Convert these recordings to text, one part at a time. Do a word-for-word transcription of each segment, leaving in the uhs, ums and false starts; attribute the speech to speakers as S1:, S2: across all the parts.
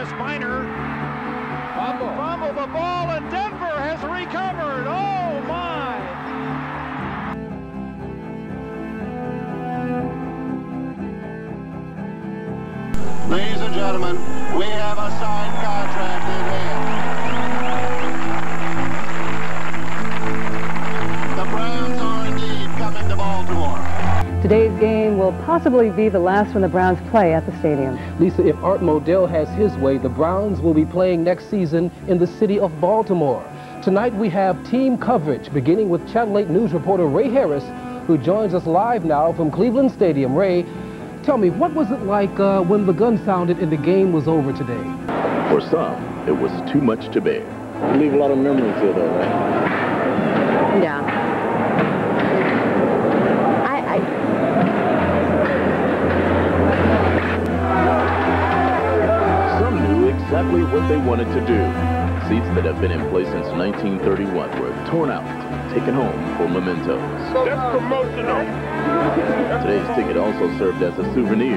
S1: this minor. Fumble. Fumble the ball, and Denver has recovered. Oh, my.
S2: Ladies and gentlemen, we have a signed contract in hand. The Browns are indeed coming to Baltimore.
S3: Today's game will possibly be the last one the Browns play at the stadium.
S4: Lisa, if Art Modell has his way, the Browns will be playing next season in the city of Baltimore. Tonight we have team coverage, beginning with Channel eight News reporter Ray Harris, who joins us live now from Cleveland Stadium. Ray, tell me, what was it like uh, when the gun sounded and the game was over today?
S5: For some, it was too much to bear.
S6: You leave a lot of memories here, though, right?
S3: Yeah. I, I...
S5: Some knew exactly what they wanted to do. Seats that have been in place since nineteen thirty-one were torn out, taken home for mementos.
S1: That's promotional.
S5: Today's ticket also served as a souvenir.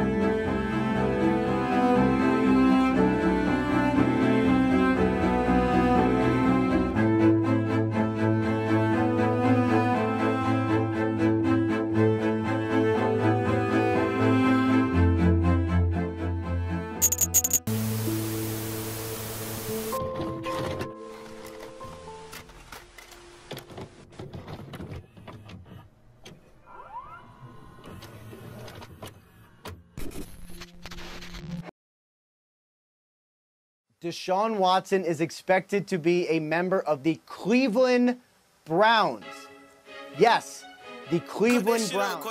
S7: Deshaun Watson is expected to be a member of the Cleveland Browns. Yes, the Cleveland Browns.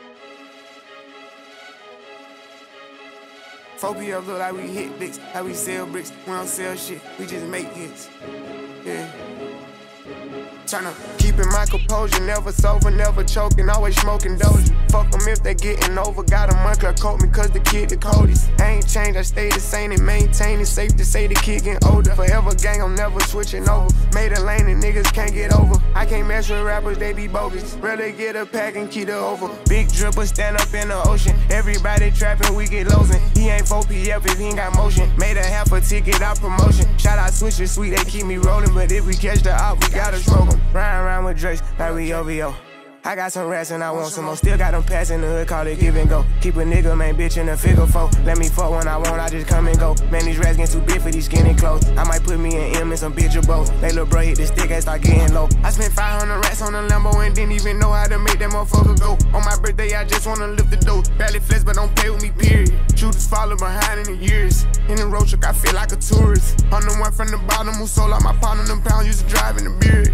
S8: four P M look like we hit bricks, how we sell bricks. We don't sell shit, we just make hits. Yeah. Tryna keeping my composure, never sober, never choking, always smoking dozy. Fuck them if they getting over, got a monthly coat me cause the kid the coldest. I ain't changed, I stay the same and maintain it. Safe to say the kid getting older. Forever gang, I'm never switching over. Made a lane and niggas can't get over. I can't mess with rappers, they be bogus. Rather get a pack and keep it over. Big dripper stand up in the ocean. Everybody trapping, we get losing. He ain't four P F if he ain't got motion. Made a half a ticket out promotion. Shout out switches, sweet, they keep me rolling. But if we catch the op, we gotta smoke them. Ride around with Drakes like we O V O. I got some rats and I want some more. Still got them pass in the hood, call it give and go. Keep a nigga, man, bitch in a figure four. Let me fuck when I want, I just come and go. Man, these rats getting too big for these skinny clothes. I might put me in M and some bitch or both. They little bro hit the stick and start getting low. I spent five hundred rats on a Lambo and didn't even know how to make that motherfucker go. On my birthday, I just wanna lift the dough. Barely flex, but don't play with me, period. Shooters follow behind in the years. In the road truck, I feel like a tourist. I'm the one from the bottom who sold out my pound on them pounds, used to drive in the beard.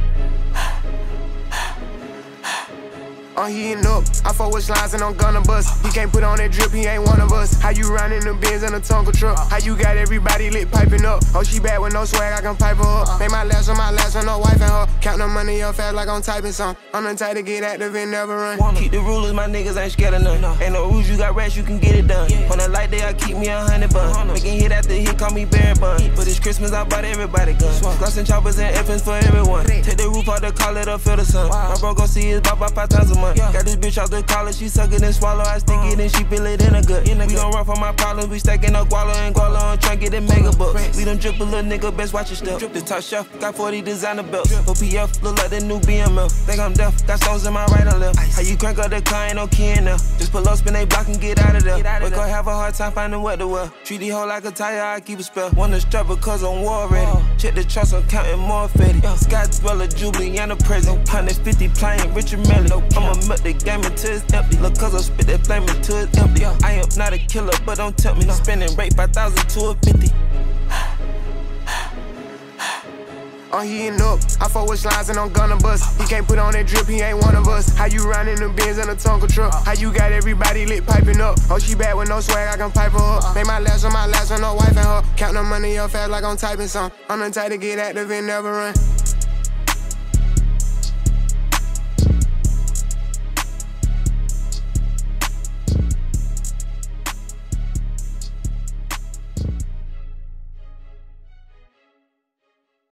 S8: I'm heating up, I fuck with slides and I'm gonna bust. He can't put on that drip, he ain't one of us. How you riding the Benz in a Tonka truck? How you got everybody lit piping up? Oh, she bad with no swag, I can pipe her up. Make my last on my last with no wife and her. Count the money up fast like I'm typing some. I'm the type to get active and never run.
S9: Keep the rulers, my niggas ain't scared of none. Ain't no rules, you got rats, you can get it done. On a light day, I keep me a hundred bun. Making hit after hit, call me Barry Bun. But it's Christmas, I bought everybody guns. Gloss and choppers and effins for everyone. Take the roof out the call it up, feel the sun. My bro gon' see his bop about five times a month. Got this bitch out the collar, she suck it and swallow. I stick it and she feel it in a gut. We don't run from my problems, we stacking up guala and guala on trying to get them mega bucks. We don't drip a little nigga, best watch your step. The top chef, got forty designer belts. O P F, look like the new B M F. Think I'm deaf, got stones in my right and left. How you crank up the car, ain't no key in there. Just pull up, spin they block and get out of there. Wake up, have a hard time finding what to wear. Treat the hoe like a tire, I keep a spell. Wanna strap because I'm war ready. Check the trust, I'm counting more fetty. Sky dweller, Jubilee, and a present. one hundred fifty playing Richard Melly. I'ma milk the game until it's empty. Look, cause I spit that flame until it's empty. I am not a killer, but don't tempt me. Spending rate five thousand to a fifty.
S8: I'm heating up, I fuck with slides and I'm gonna bust. He can't put on that drip, he ain't one of us. How you riding the Benz in a Tonka truck? How you got everybody lit piping up? Oh, she bad with no swag, I can pipe her up. Make my last on my last with no wife and her. Count the money up fast like I'm typing some. I'm the type to get active and never run.